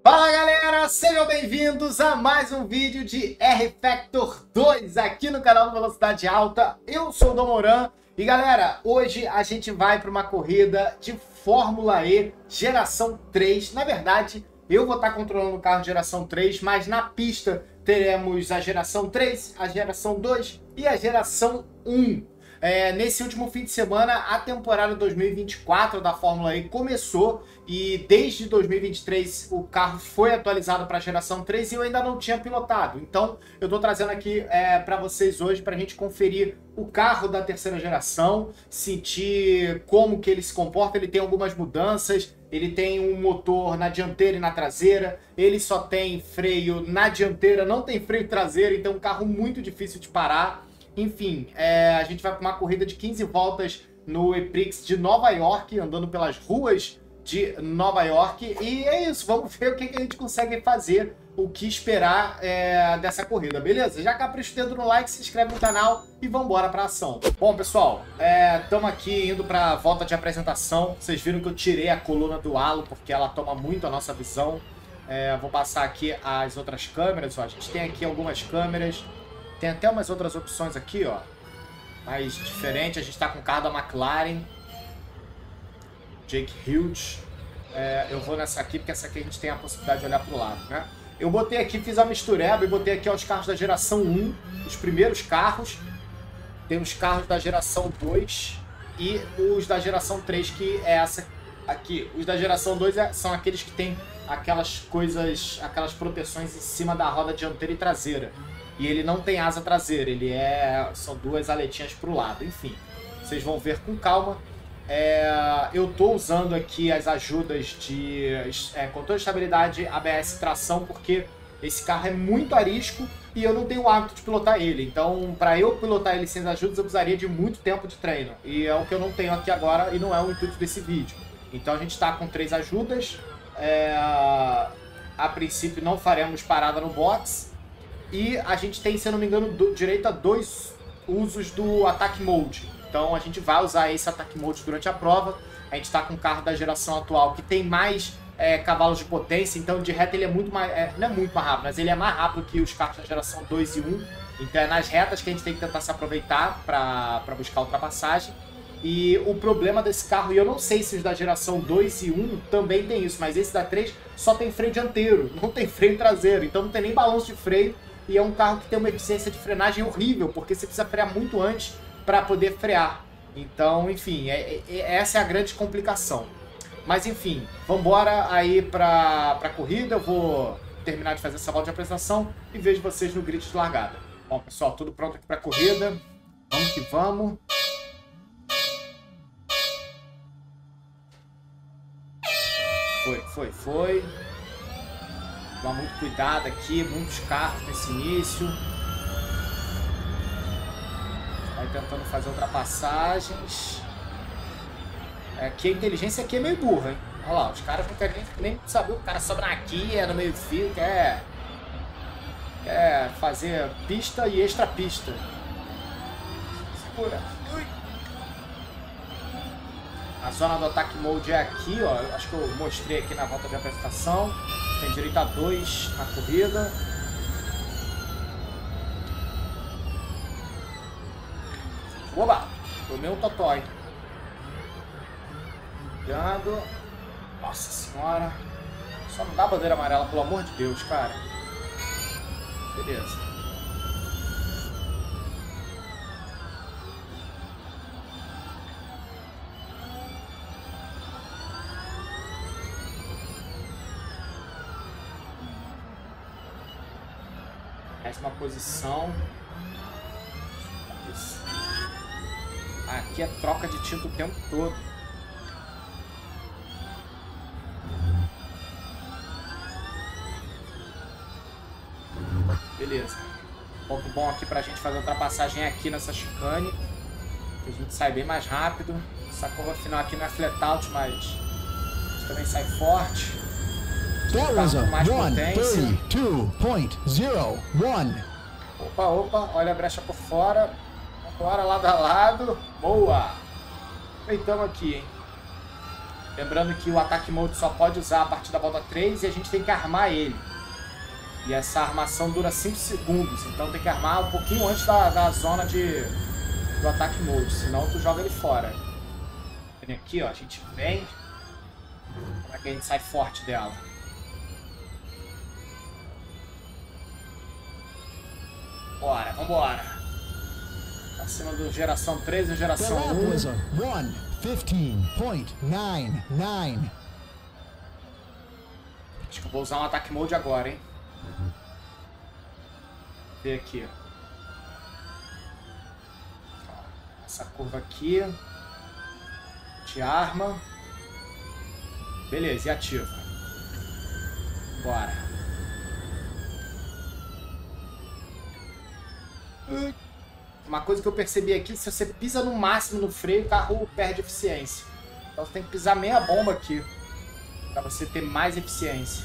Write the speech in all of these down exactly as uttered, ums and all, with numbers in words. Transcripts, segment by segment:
Fala galera, sejam bem-vindos a mais um vídeo de R-Factor dois aqui no canal do Velocidade Alta. Eu sou o Domoran e galera, hoje a gente vai para uma corrida de Fórmula E geração três. Na verdade, eu vou estar controlando o carro geração três, mas na pista teremos a geração três, a geração dois e a geração um. É, nesse último fim de semana, a temporada dois mil e vinte e quatro da Fórmula E começou e desde dois mil e vinte e três o carro foi atualizado para a geração três e eu ainda não tinha pilotado. Então eu estou trazendo aqui é, para vocês hoje para a gente conferir o carro da terceira geração, sentir como que ele se comporta. Ele tem algumas mudanças, ele tem um motor na dianteira e na traseira, ele só tem freio na dianteira, não tem freio traseiro, então é um carro muito difícil de parar. Enfim, é, a gente vai para uma corrida de quinze voltas no E-Prix de Nova York, andando pelas ruas de Nova York. E é isso, vamos ver o que, que a gente consegue fazer, o que esperar é, dessa corrida, beleza? Já capricha o dedo no like, se inscreve no canal e vamos embora para ação. Bom, pessoal, estamos é, aqui indo para a volta de apresentação. Vocês viram que eu tirei a coluna do halo, porque ela toma muito a nossa visão. É, vou passar aqui as outras câmeras. Ó. A gente tem aqui algumas câmeras. Tem até umas outras opções aqui, ó, mais diferente. A gente está com o carro da McLaren, Jake Hughes. É, eu vou nessa aqui, porque essa aqui a gente tem a possibilidade de olhar para o lado, né? Eu botei aqui, fiz a mistureba e botei aqui ó, os carros da geração um, os primeiros carros. Tem os carros da geração dois e os da geração três, que é essa aqui. Os da geração dois é, são aqueles que tem aquelas coisas, aquelas proteções em cima da roda dianteira e traseira. E ele não tem asa traseira, ele é... são duas aletinhas para o lado, enfim. Vocês vão ver com calma. É, eu estou usando aqui as ajudas de é, controle de estabilidade, A B S, tração, porque esse carro é muito arisco e eu não tenho o hábito de pilotar ele. Então, para eu pilotar ele sem as ajudas, eu precisaria de muito tempo de treino. E é o que eu não tenho aqui agora e não é o intuito desse vídeo. Então, a gente está com três ajudas. É, a princípio, não faremos parada no box. E a gente tem, se eu não me engano, do, direito a dois usos do Attack Mode. Então a gente vai usar esse Attack Mode durante a prova. A gente está com um carro da geração atual que tem mais é, cavalos de potência. Então de reta ele é muito mais... É, não é muito mais rápido, mas ele é mais rápido que os carros da geração dois e um. Então é nas retas que a gente tem que tentar se aproveitar para buscar ultrapassagem. E o problema desse carro, e eu não sei se os da geração dois e um também tem isso, mas esse da três só tem freio dianteiro, não tem freio traseiro. Então não tem nem balanço de freio. E é um carro que tem uma eficiência de frenagem horrível, porque você precisa frear muito antes para poder frear. Então, enfim, é, é, essa é a grande complicação. Mas, enfim, vamos embora aí para a corrida. Eu vou terminar de fazer essa volta de apresentação e vejo vocês no grid de largada. Bom, pessoal, tudo pronto aqui para a corrida. Vamos que vamos. Foi, foi, foi. Tomar muito cuidado aqui, muitos carros nesse início. Vai tentando fazer ultrapassagens. Aqui a inteligência aqui é meio burra, hein? Olha lá, os caras não querem nem, nem saber o cara sobrar aqui, é no meio fio, quer, quer fazer pista e extra pista. Segura. Ui. A zona do Attack Mode é aqui, ó. Acho que eu mostrei aqui na volta de apresentação. Tem direito a dois na corrida. Oba! Tomei um totó, hein? Cuidado. Nossa senhora. Só não dá bandeira amarela, pelo amor de Deus, cara. Beleza. Décima posição. Isso. Aqui é troca de tinta o tempo todo. Beleza. Ponto bom aqui pra gente fazer a ultrapassagem aqui nessa chicane. Que a gente sai bem mais rápido. Essa curva final aqui não é flat out, mas a gente também sai forte. That was a one thirty-two point zero one. Opa, opa, olha a brecha por fora. Bora lado a lado. Boa! Aproveitamos aqui, hein? Lembrando que o Attack Mode só pode usar a partir da volta três e a gente tem que armar ele. E essa armação dura cinco segundos, então tem que armar um pouquinho antes da, da zona de, do Attack Mode, senão tu joga ele fora. Vem aqui, ó, a gente vem. Como é que a gente sai forte dela? Bora, vambora. Acima do geração três e geração um. Acho que eu vou usar um Attack Mode agora, hein? Vê aqui. Essa curva aqui. Te arma. Beleza, e ativa. Bora. Uma coisa que eu percebi aqui, se você pisa no máximo no freio, o carro perde eficiência. Então você tem que pisar meia bomba aqui, para você ter mais eficiência.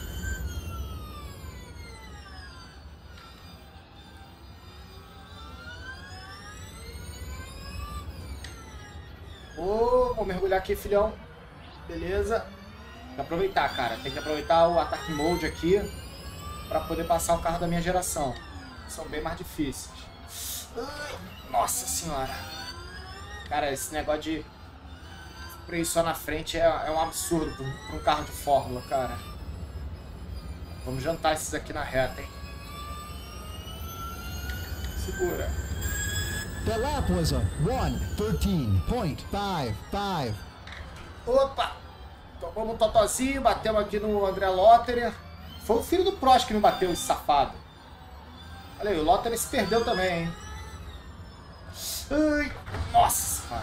Oh, vou mergulhar aqui, filhão. Beleza. Tem que aproveitar, cara. Tem que aproveitar o Attack Mode aqui para poder passar o carro da minha geração. São bem mais difíceis. Nossa senhora. Cara, esse negócio de freio só na frente é, é um absurdo para um carro de fórmula, cara. Vamos jantar esses aqui na reta, hein? Segura. The lap was a one thirteen point five five. Opa! Tomamos um totozinho, batemos aqui no André Lotterer. Foi o filho do Prost que me bateu, esse safado. Olha aí, o Lotterer se perdeu também, hein? Ai, nossa, cara.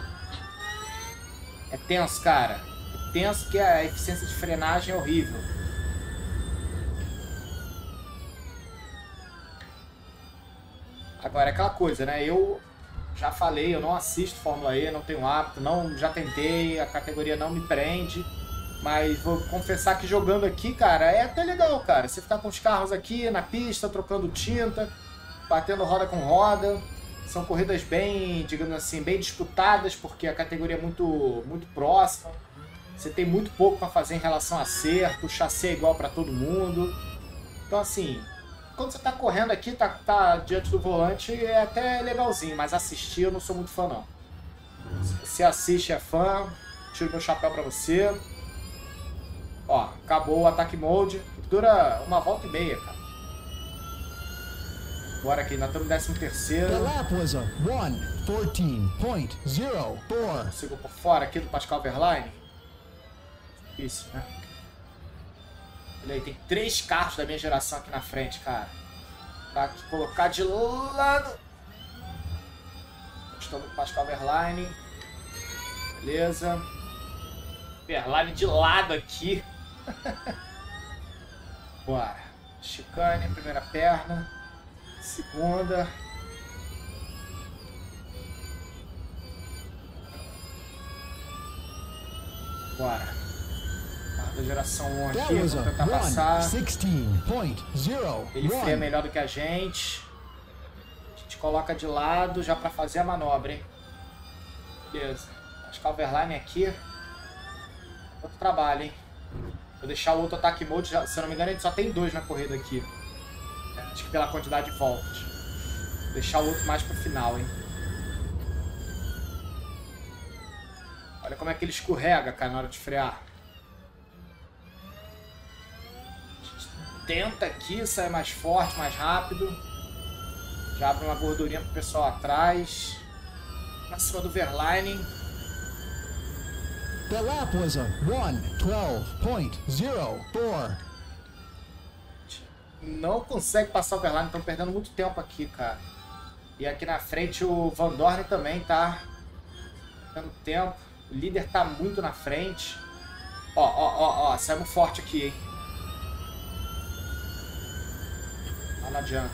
É tenso, cara. É tenso que a eficiência de frenagem é horrível. Agora, é aquela coisa, né? Eu já falei, eu não assisto Fórmula E, não tenho hábito, não, já tentei, a categoria não me prende. Mas vou confessar que jogando aqui, cara, é até legal, cara. Você ficar com os carros aqui na pista, trocando tinta, batendo roda com roda. São corridas bem, digamos assim, bem disputadas, porque a categoria é muito, muito próxima. Você tem muito pouco para fazer em relação a acerto, o chassi é igual para todo mundo. Então, assim, quando você tá correndo aqui, tá, tá diante do volante, é até legalzinho, mas assistir eu não sou muito fã, não. Se você assiste, é fã, tiro meu chapéu para você. Ó, acabou o Attack Mode, dura uma volta e meia, cara. Bora aqui, nós estamos no décimo terceiro. The lap was a one fourteen point zero four. Sigo por fora aqui do Pascal Wehrlein. Isso, né? Olha aí, tem três carros da minha geração aqui na frente, cara. Tá aqui, colocar de lado. Estou no Pascal Wehrlein. Beleza. Wehrlein de lado aqui. Bora. Chicane, primeira perna. Segunda. Bora. Carro da geração um aqui, vamos tentar passar. Ele freia melhor do que a gente. A gente coloca de lado já para fazer a manobra, hein? Beleza. Pascal Wehrlein aqui. Outro trabalho, hein? Vou deixar o outro Attack Mode, já, se eu não me engano, a gente só tem dois na corrida aqui. Acho que pela quantidade de voltas. Vou deixar o outro mais pro final, hein? Olha como é que ele escorrega, cara, na hora de frear. A gente tenta aqui sair mais forte, mais rápido. Já abre uma gordurinha pro pessoal atrás. Pra cima do Wehrlein. The lap was a one twelve point zero four. Não consegue passar o Wehrlein, estão perdendo muito tempo aqui, cara. E aqui na frente o Van Dorn também tá perdendo tempo. O líder tá muito na frente. Ó, ó, ó, ó, saímos forte aqui, hein. Não, não adianta.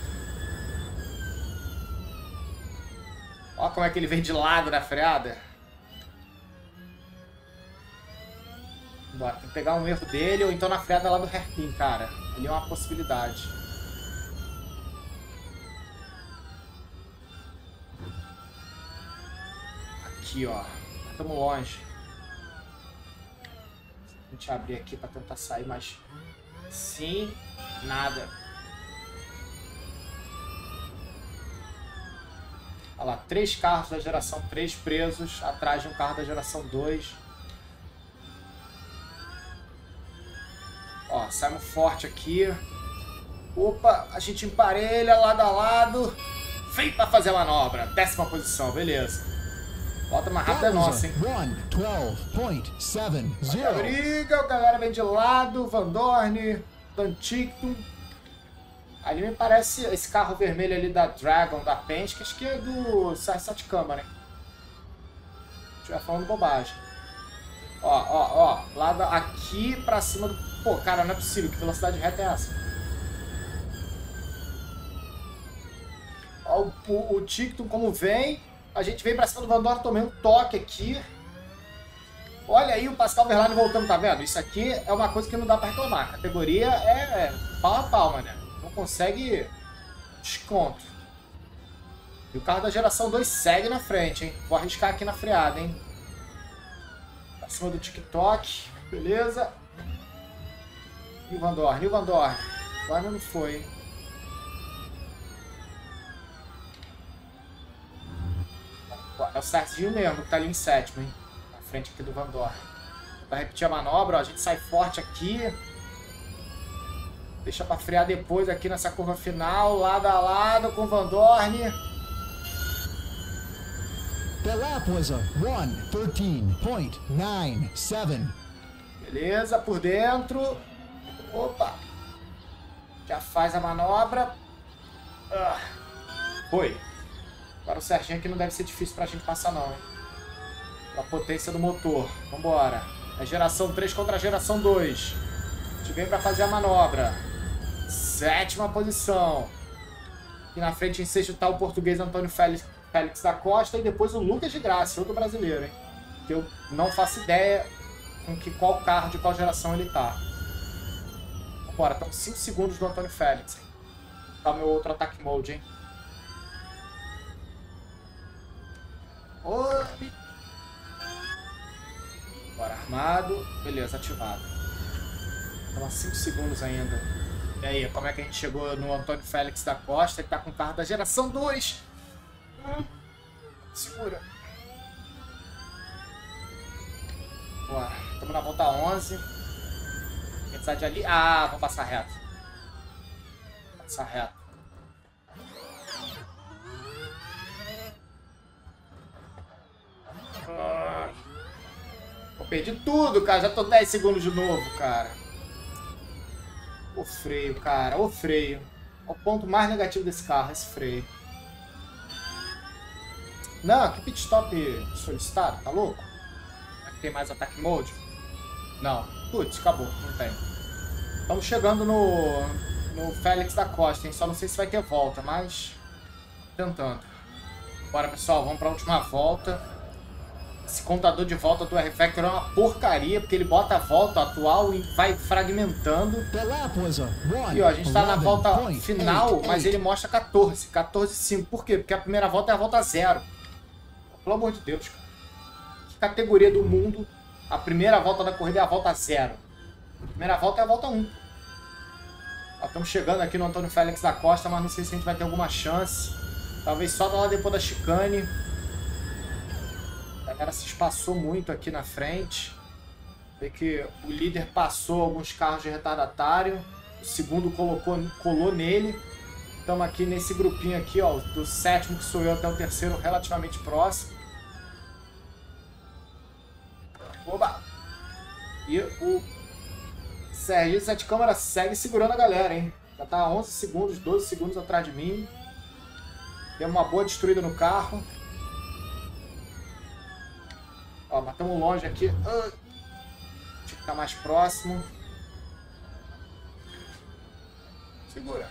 Ó como é que ele vem de lado na freada. Bora, tem que pegar um erro dele ou então na freada lá do Hairpin, cara. Ali é uma possibilidade. Aqui, ó. Estamos longe. gente abrir aqui para tentar sair, mas sim, nada. Olha lá, três carros da geração três presos atrás de um carro da geração dois. Ó, saímos forte aqui. Opa, a gente emparelha lado a lado. Feito para fazer a manobra. Décima posição, beleza. Volta mais rápida é nossa, hein? A briga, a galera vem de lado. Van Dorn, Dan Tickton. Ali me parece esse carro vermelho ali da Dragon, da Penske, acho que é do Satyama, né? Se estiver falando bobagem. Ó, ó, ó. Lá aqui pra cima do... Pô, cara, não é possível. Que velocidade reta é essa? Ó, o, o, o Tickton como vem. A gente vem pra cima do Van Dorn, tomei um toque aqui. Olha aí o Pascal Wehrlein voltando, tá vendo? Isso aqui é uma coisa que não dá pra reclamar. A categoria é pau a pau, mané. Não consegue desconto. E o carro da geração dois segue na frente, hein? Vou arriscar aqui na freada, hein? Pra cima do TikTok. Beleza. E o Van Dorn, e o Van Dorn. Agora não foi, hein? É o Serginho mesmo, que tá ali em sétimo, hein? Na frente aqui do Van Dorn. Pra repetir a manobra, ó, a gente sai forte aqui. Deixa pra frear depois aqui nessa curva final, lado a lado com o Van Dorn. The lap was a one thirteen point nine seven. Beleza, por dentro. Opa. Já faz a manobra. Ah. Foi. Agora o Serginho aqui não deve ser difícil pra gente passar não, hein? A potência do motor. Vambora. É geração três contra a geração dois. A gente vem pra fazer a manobra. Sétima posição. Aqui na frente em sexto tá o português Antônio Félix, Félix da Costa e depois o Lucas de Graça, outro brasileiro, hein? Que eu não faço ideia com que, qual carro, de qual geração ele tá. Vambora, estamos cinco segundos do Antônio Félix. Hein? Tá o meu outro ataque mode, hein? Oi. Bora, armado. Beleza, ativado. Estamos a cinco segundos ainda. E aí, como é que a gente chegou no Antônio Félix da Costa? Ele tá com o carro da geração dois. Hum. Segura. Bora. Estamos na volta onze. Apesar de ali... Ah, vamos passar reto. Passar reto. Ah. Eu perdi tudo, cara. Já tô dez segundos de novo, cara. O freio, cara. O freio. É o ponto mais negativo desse carro, esse freio. Não, que pit stop solicitado, tá louco? Tem mais ataque mode? Não. Putz, acabou, não tem. Estamos chegando no, no Félix da Costa, hein? Só não sei se vai ter volta, mas... tentando. Bora, pessoal, vamos para a última volta. Esse contador de volta do R-Factor é uma porcaria, porque ele bota a volta atual e vai fragmentando. E ó, a gente tá na volta final, mas ele mostra quatorze, quatorze cinco. Por quê? Porque a primeira volta é a volta zero. Pelo amor de Deus, cara. Que categoria do mundo, a primeira volta da corrida é a volta zero. A primeira volta é a volta um. Ó, estamos chegando aqui no Antônio Félix da Costa, mas não sei se a gente vai ter alguma chance. Talvez só lá depois da chicane. A galera se espaçou muito aqui na frente. Vê que o líder passou alguns carros de retardatário. O segundo colocou, colou nele. Estamos aqui nesse grupinho aqui, ó, do sétimo que sou eu até o terceiro, relativamente próximo. Oba! E o Serginho Sete Câmara segue segurando a galera, hein? Já tá a onze segundos, doze segundos atrás de mim. Tem uma boa destruída no carro. Ó, matamos longe aqui. Uh, tinha que ficar mais próximo. Segura.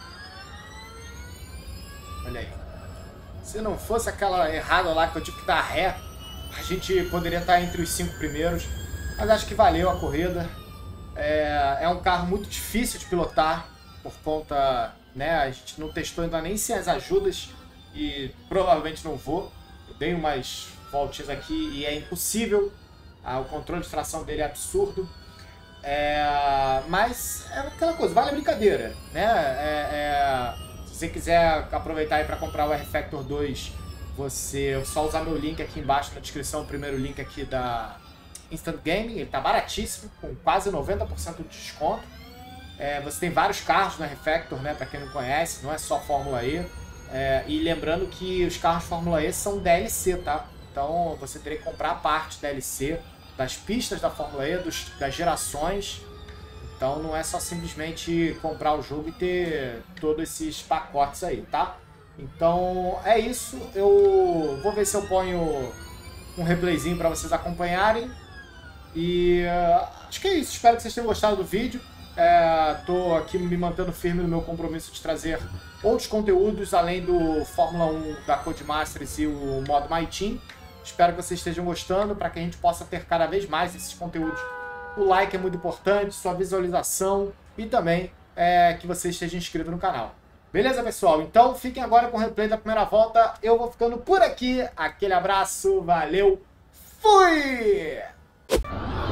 Olha aí. Se não fosse aquela errada lá que eu tive que dar ré, a gente poderia estar entre os cinco primeiros. Mas acho que valeu a corrida. É, é um carro muito difícil de pilotar. Por conta, né, a gente não testou ainda nem sem as ajudas. E provavelmente não vou. Eu dei umas voltinhas aqui e é impossível. Ah, o controle de tração dele é absurdo. É, mas é aquela coisa, vale a brincadeira, né? É, é, se você quiser aproveitar aí para comprar o R-Factor dois, você só usar meu link aqui embaixo na descrição, o primeiro link aqui da Instant Gaming. Ele tá baratíssimo, com quase noventa por cento de desconto. É, você tem vários carros no R-Factor, né? Para quem não conhece, não é só Fórmula E. É, e lembrando que os carros Fórmula E são D L C, tá? Então você teria que comprar a parte D L C das pistas da Fórmula E, dos, das gerações. Então não é só simplesmente comprar o jogo e ter todos esses pacotes aí, tá? Então é isso. Eu vou ver se eu ponho um replayzinho para vocês acompanharem. E uh, acho que é isso. Espero que vocês tenham gostado do vídeo. É, tô aqui me mantendo firme no meu compromisso de trazer outros conteúdos além do Fórmula um da Codemasters e o modo My Team. Espero que vocês estejam gostando, para que a gente possa ter cada vez mais esses conteúdos. O like é muito importante, sua visualização e também é, que você esteja inscrito no canal. Beleza, pessoal? Então fiquem agora com o replay da primeira volta. Eu vou ficando por aqui. Aquele abraço, valeu, fui!